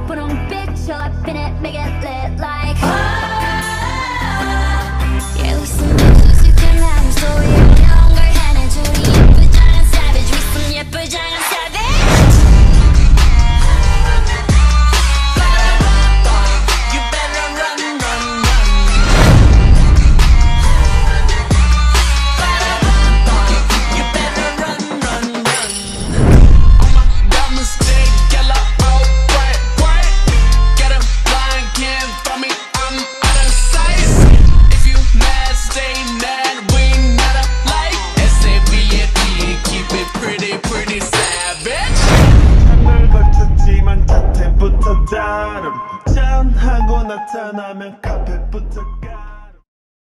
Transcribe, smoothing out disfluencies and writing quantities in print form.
분홍 빛 up in it, make it lit like yeah, 웃으면 수줍게 난 소리를 이런 걸 하는 둘이 예쁘장한 savage 웃음 예쁘장한 savage You better run, run, run. You better run, run, run. All my diamonds stay yellow, all bright, bright. Get 'em blind, can't find me, I'm out of sight. If you mad, stay mad, we not alike. SAVAD, keep it pretty, pretty savage. 창을 걸쳤지만 자태부터 다름 짠하고 나타나면 카페